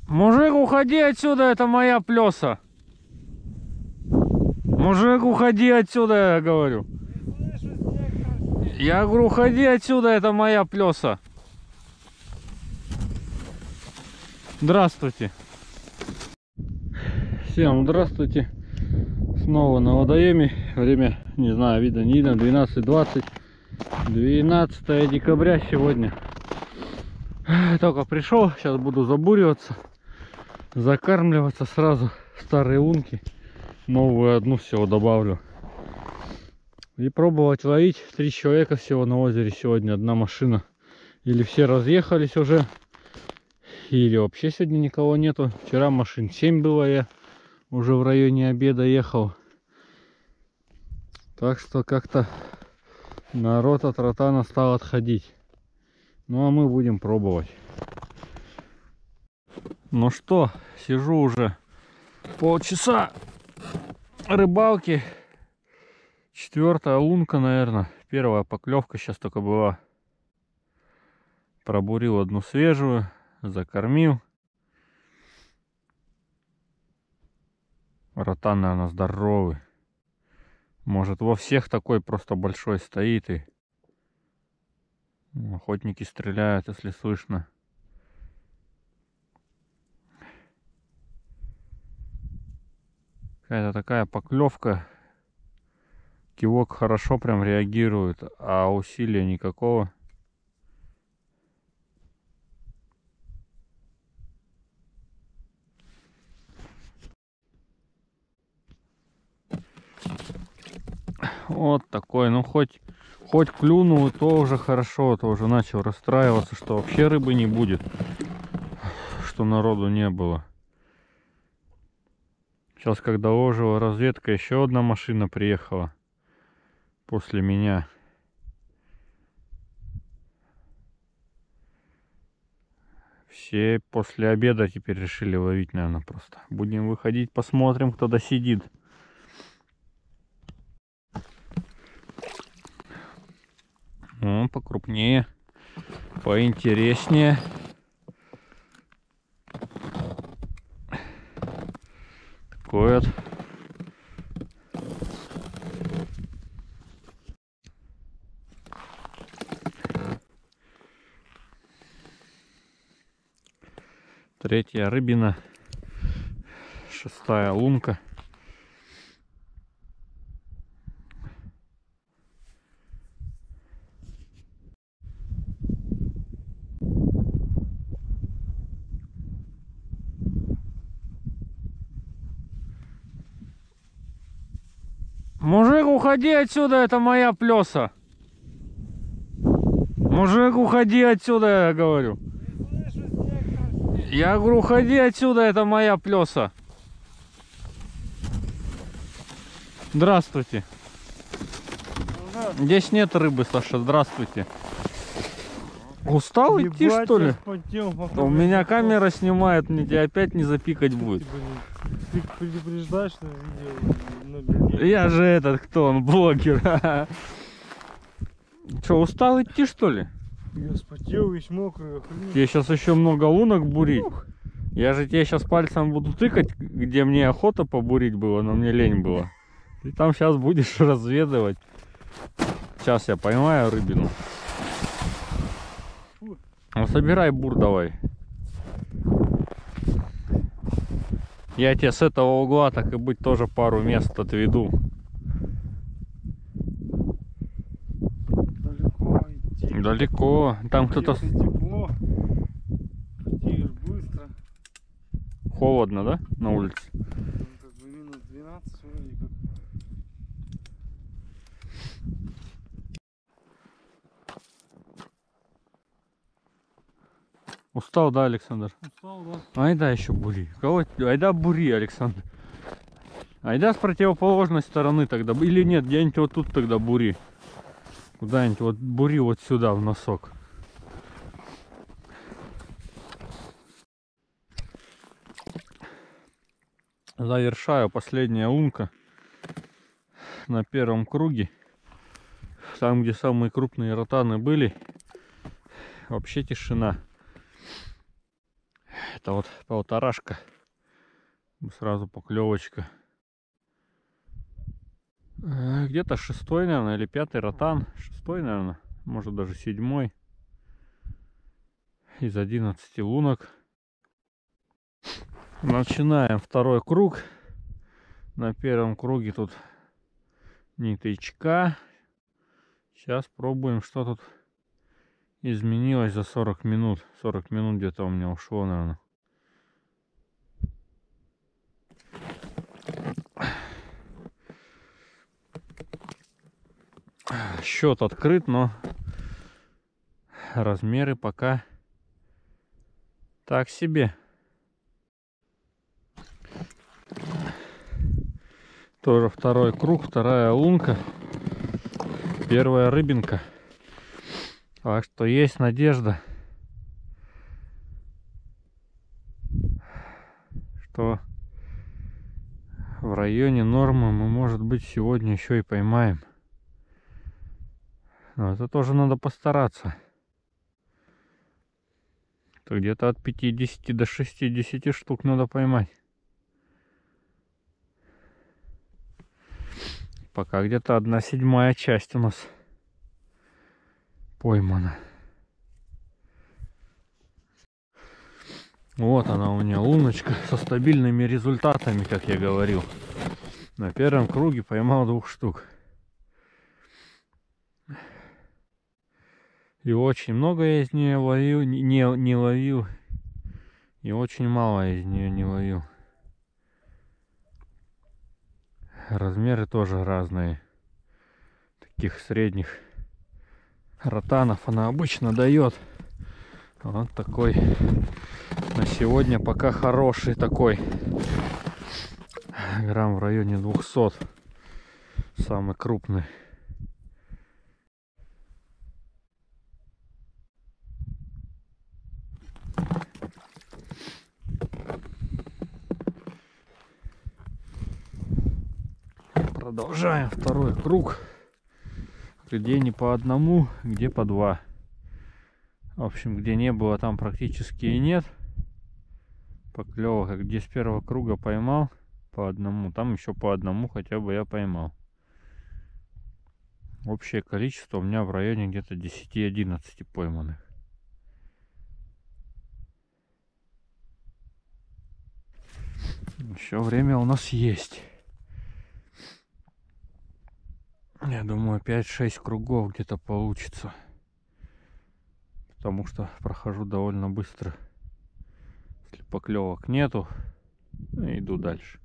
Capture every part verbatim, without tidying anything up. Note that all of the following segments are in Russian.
Мужик, уходи отсюда, это моя плеса. Мужик, уходи отсюда, я говорю. Я говорю, уходи отсюда, это моя плеса. Здравствуйте. Всем здравствуйте. Снова на водоеме. Время, не знаю, видно, не видно, двенадцать двадцать. двенадцатое декабря сегодня. Только пришел, сейчас буду забуриваться, закармливаться сразу. Старые лунки, новую одну всего добавлю. И пробовать ловить. Три человека всего на озере сегодня, одна машина. Или все разъехались уже, или вообще сегодня никого нету. Вчера машин семь было, я уже в районе обеда ехал. Так что как-то народ от ротана стал отходить. Ну а мы будем пробовать. Ну что, сижу уже полчаса рыбалки. Четвертая лунка, наверное. Первая поклевка сейчас только была. Пробурил одну свежую, закормил. Ротан, наверное, здоровый. Может, во всех такой просто большой стоит, и охотники стреляют, если слышно. Какая-то такая поклевка. Кивок хорошо прям реагирует, а усилия никакого. Вот такой, ну хоть хоть клюнул, то уже хорошо, то уже начал расстраиваться, что вообще рыбы не будет, что народу не было. Сейчас, когда ложила разведка, еще одна машина приехала после меня. Все после обеда теперь решили ловить, наверное, просто. Будем выходить, посмотрим, кто досидит. Ну, покрупнее, поинтереснее. Такой вот. Третья рыбина. Шестая лунка. Мужик, уходи отсюда, это моя плеса. Мужик, уходи отсюда, я говорю. Я говорю, уходи отсюда, это моя плеса. Здравствуйте. Здесь нет рыбы, Саша, здравствуйте. Устал идти, ебать, что ли? Потел, у меня камера снимает, мне тебя опять не запикать будет. Ты предупреждаешь на видео? Я же этот, кто он, блогер. Че, устал идти, что ли? Я спотел, весь мокрый. Тебе сейчас еще много лунок бурить. Ух. Я же тебе сейчас пальцем буду тыкать, где мне охота побурить было, но мне лень было. Ты там сейчас будешь разведывать. Сейчас я поймаю рыбину. Ну собирай бур давай. Я тебе с этого угла, так и быть, тоже пару мест отведу. Далеко идти. Далеко. Там кто-то... Тепло. Потеешь быстро. Холодно, да? На улице? Там как бы минус двенадцать вроде как. Устал, да, Александр? Устал, да. Айда еще бури. Кого? Айда бури, Александр. Айда с противоположной стороны тогда. Или нет, где-нибудь вот тут тогда бури. Куда-нибудь вот бури вот сюда, в носок. Завершаю, последняя лунка на первом круге. Там, где самые крупные ротаны были, вообще тишина. Это вот полторашка. Сразу поклевочка. Где-то шестой, наверное, или пятый ротан. Шестой, наверное. Может даже седьмой. Из одиннадцати лунок. Начинаем второй круг. На первом круге тут ниточка. Сейчас пробуем, что тут изменилось за сорок минут. сорок минут где-то у меня ушло, наверное. Счет открыт, но размеры пока так себе. Тоже второй круг, вторая лунка, первая рыбинка. Так что есть надежда, что в районе нормы мы, может быть, сегодня еще и поймаем. Но это тоже надо постараться. То где-то от пятидесяти до шестидесяти штук надо поймать. Пока где-то одна седьмая часть у нас поймана. Вот она у меня луночка со стабильными результатами, как я говорил. На первом круге поймал двух штук. И очень много я из нее ловил, не, не ловил. И очень мало я из нее не ловил. Размеры тоже разные. Таких средних ротанов она обычно дает. Вот такой на сегодня пока хороший такой. Грамм в районе двухсот. Самый крупный. Продолжаем второй круг. Где не по одному, где по два. В общем, где не было, там практически и нет поклевок. Где с первого круга поймал по одному, там еще по одному хотя бы я поймал. Общее количество у меня в районе где-то десяти-одиннадцати пойманных. Еще время у нас есть. Я думаю, пять-шесть кругов где-то получится. Потому что прохожу довольно быстро. Если поклевок нету, иду дальше.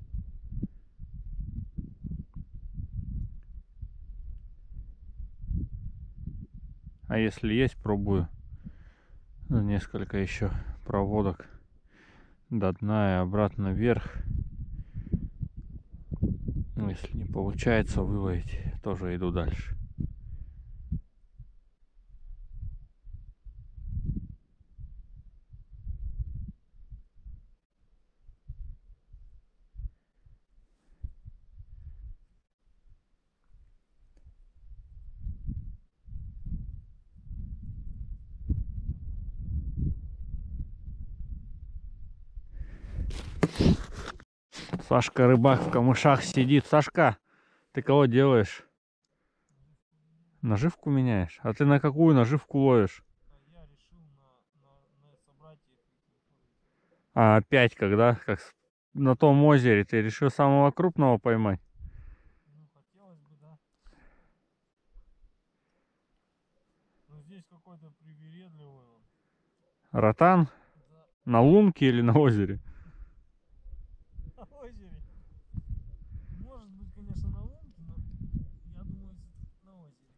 А если есть, пробую несколько еще проводок до дна и обратно вверх. Ну, если не получается выловить, тоже иду дальше. Сашка рыбак в камышах сидит. Сашка, ты кого делаешь? Наживку меняешь? А ты на какую наживку ловишь? Я решил на, на, на собрать их. А опять когда? Как на том озере ты решил самого крупного поймать? Ну, хотелось бы, да. Но здесь какой-то привередливый он. Ротан? Да. На лунке или на озере? На озере. Может быть, конечно, на лунке, но я думаю, на озере.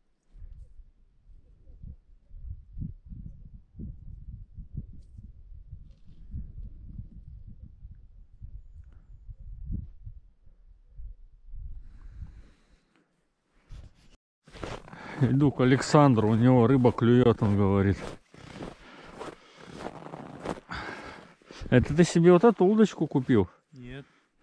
Иду к Александру, у него рыба клюет, он говорит. Это ты себе вот эту удочку купил? Нет.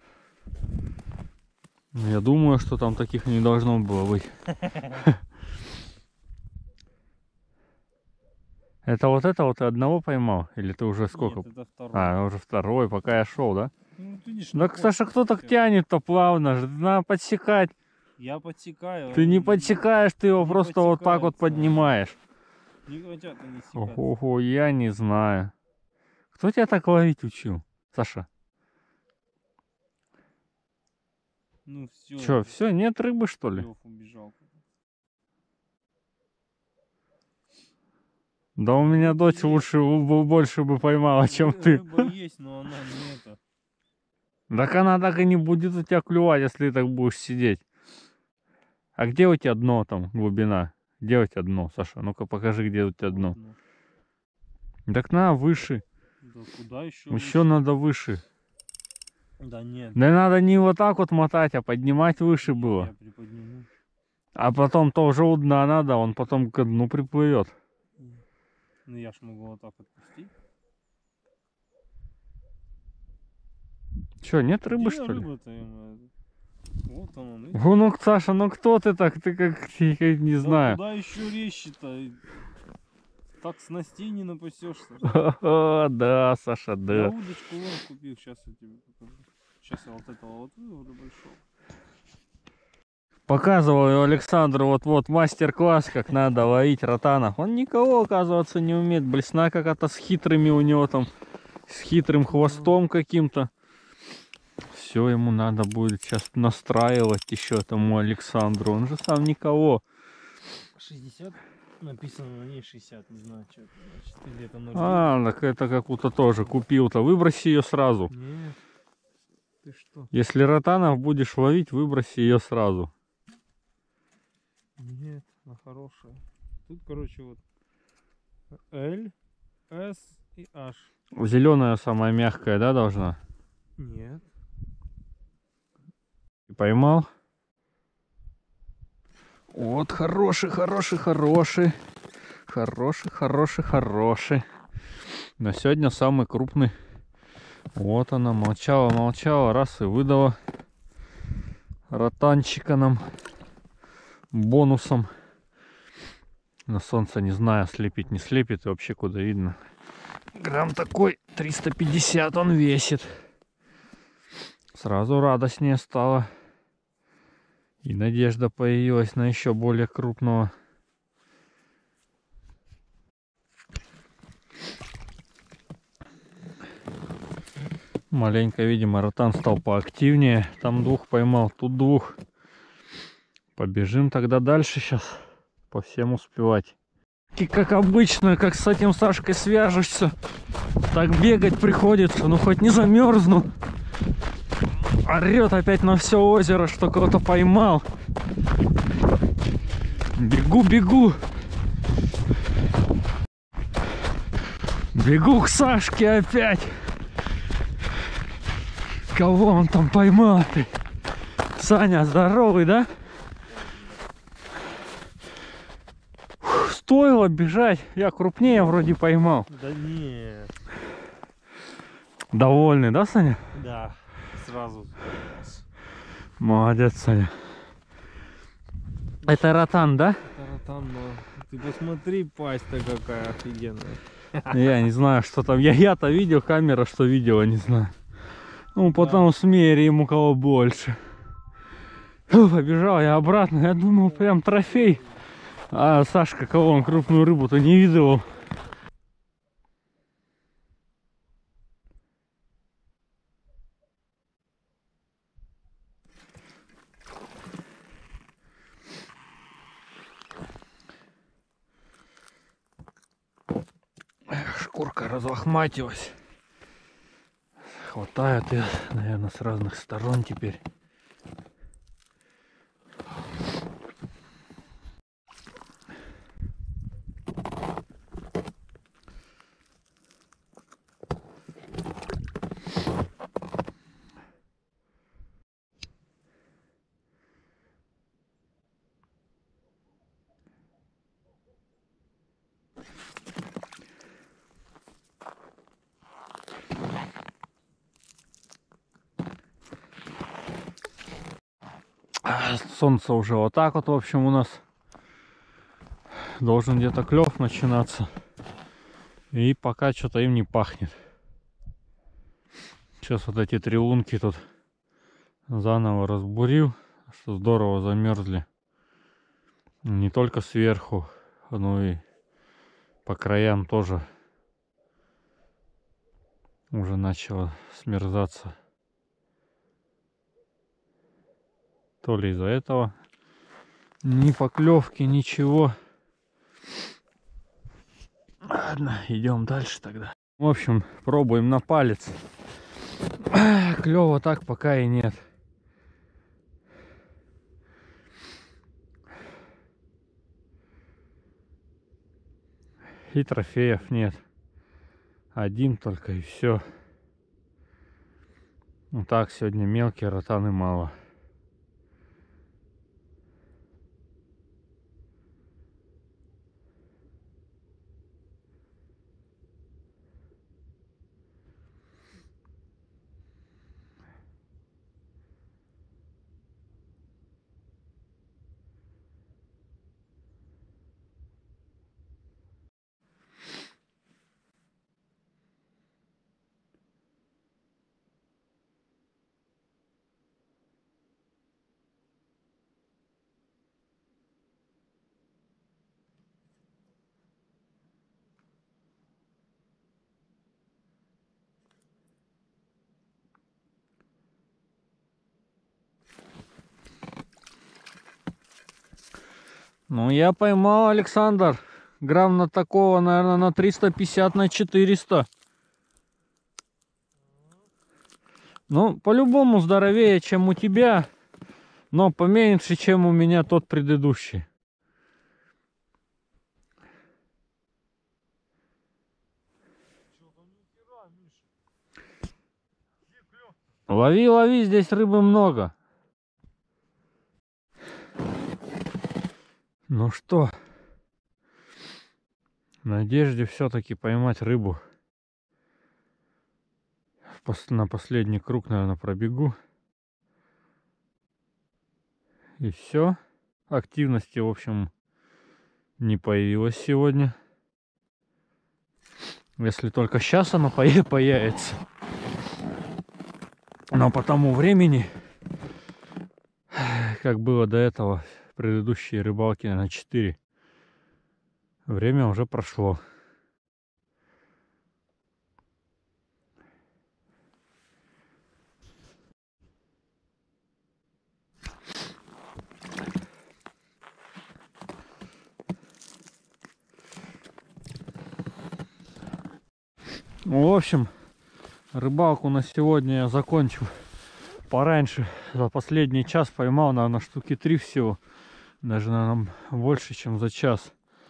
Я думаю, что там таких не должно было быть. Это вот это вот ты одного поймал? Или ты уже сколько? Нет, это второй. А, уже второй, пока я шел, да? Ну, вот видишь, Так, не Саша, хочет кто так подсекать. тянет-то плавно же? Надо подсекать. Я подсекаю. Ты не он подсекаешь, ты его не просто вот так вот подсекается. поднимаешь. Не хотят они секаться. Ого, я не знаю. Кто тебя так ловить учил, Саша? Ну все. Че, все, нет рыбы, что ли? Лев убежал. Да у меня Рыба дочь есть. лучше, бы- больше бы поймала, чем Ры- ты. Рыба есть, но она не это. Так она так и не будет у тебя клювать, если ты так будешь сидеть. А где у тебя дно там, глубина? Где у тебя дно, Саша? Ну-ка покажи, где у тебя дно. Вот, ну. Так на, выше. Да куда еще? Еще надо выше. Да нет. Да надо не вот так вот мотать, а поднимать выше Нет, было. Я приподниму. А потом тоже у дна надо, он потом к дну приплывет. Ну я ж могу вот так отпустить. Че, нет рыбы, Где что ли? рыба-то, ё-моё? Вот он, он. О, ну, Саша, ну кто ты так? Ты как, я как не Да знаю. куда еще резче-то? Так снастей не напасешься. Да, Саша, Я да. удочку вон купил, сейчас я тебе покажу. Сейчас я вот этого вот вывода большого. Показывал Александру вот-вот мастер-класс, как надо ловить ротанов. Он никого, оказывается, не умеет. Блесна какая-то с хитрыми у него там, с хитрым хвостом каким-то. Все ему надо будет сейчас настраивать еще этому Александру. Он же сам никого. шестьдесят написано на ней шестьдесят, не знаю, что это значит. Или это ноль. А, так это какую-то тоже купил-то. Выброси ее сразу. Нет. Ты что? Если ротанов будешь ловить, выброси ее сразу. Нет, она хорошая. Тут, короче, вот L, S и H. Зеленая самая мягкая, да, должна? Нет. И поймал? Вот хороший, хороший, хороший. Хороший, хороший, хороший. На сегодня самый крупный. Вот она, молчала, молчала, раз и выдала ротанчика нам бонусом. На солнце не знаю, слепит, не слепит и вообще куда видно. Грамм такой, триста пятьдесят он весит. Сразу радостнее стало. И надежда появилась на еще более крупного. Маленько, видимо, ротан стал поактивнее. Там двух поймал, тут двух. Побежим тогда дальше сейчас. По всем успевать. И как обычно, как с этим Сашкой свяжешься, так бегать приходится. Ну хоть не замерзну. Орет опять на все озеро, что кого-то поймал. Бегу, бегу. Бегу к Сашке опять. Кого он там поймал ты? Саня, здоровый, да? Фух, стоило бежать. Я крупнее вроде поймал. Да нет. Довольный, да, Саня? Да, сразу. Молодец, Саня. Это ротан, да? Таратан, но ты посмотри, пасть-то какая офигенная. Я не знаю, что там. Я, я-то видел, камера, что видела, не знаю. Ну, потом смерим, у кого больше. Фу, побежал я обратно. Я думал, прям трофей. А Сашка, кого он крупную рыбу-то не видел. Эх, шкурка разлохматилась. Хватает ее, наверное, с разных сторон теперь. Солнце уже вот так вот, в общем, у нас должен где-то клев начинаться. И пока что-то им не пахнет. Сейчас вот эти три лунки тут заново разбурил, что здорово замерзли. Не только сверху, но и по краям тоже уже начало смерзаться. То ли из-за этого ни поклевки, ничего. Ладно, идем дальше тогда. В общем, пробуем на палец. Клево так пока и нет. И трофеев нет. Один только и все. Ну так, сегодня мелкие ротаны мало. Ну, я поймал, Александр. Грамм на такого, наверное, на триста пятьдесят, на четыреста. Ну, по-любому здоровее, чем у тебя. Но поменьше, чем у меня тот предыдущий. Лови, лови, здесь рыбы много. Ну что, в надежде все-таки поймать рыбу. На последний круг, наверное, пробегу. И все. Активности, в общем, не появилось сегодня. Если только сейчас оно появится. Но по тому времени, как было до этого, предыдущие рыбалки на четыре, время уже прошло. Ну, в общем, рыбалку на сегодня я закончу пораньше. За последний час поймал, наверное, штуки три всего. Даже, наверное, больше, чем за час.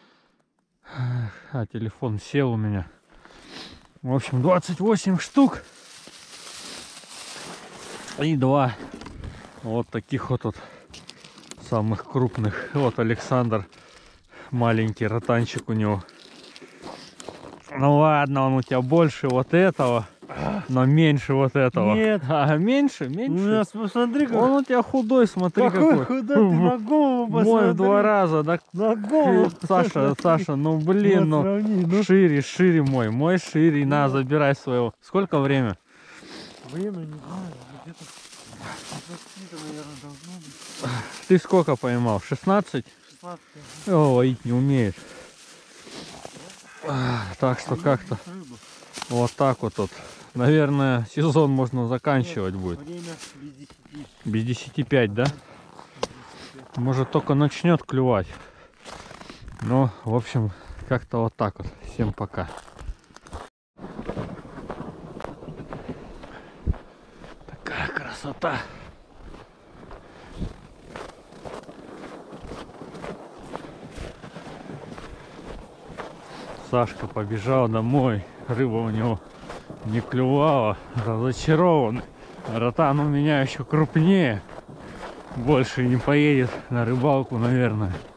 А телефон сел у меня. В общем, двадцать восемь штук. И два вот таких вот, вот самых крупных. Вот Александр. Маленький ротанчик у него. Ну ладно, он у тебя больше вот этого, но меньше вот этого. Нет. А, меньше, меньше. Ну, посмотри, как... Он у тебя худой, смотри, какой. какой. Худой, ты на голову посмотри. Мой в два раза. Да... На голову. Саша, Саша, ну блин, Вот, ну, сравни, ну. шире, шире мой. Мой шире, Ну. на, забирай своего. Сколько время? Время, не знаю, где-то двадцать, наверное, должно быть. Ты сколько поймал? шестнадцать? шестнадцать. О, ловить не умеешь. Так что как-то вот так вот тут. Наверное, сезон можно заканчивать будет. Время без десяти. Без десяти пять, да? Может, только начнет клювать. Ну, в общем, как-то вот так вот. Всем пока. Такая красота. Сашка побежал домой. Рыба у него не клювала. Разочарован. Ротан у меня еще крупнее. Больше не поедет на рыбалку, наверное.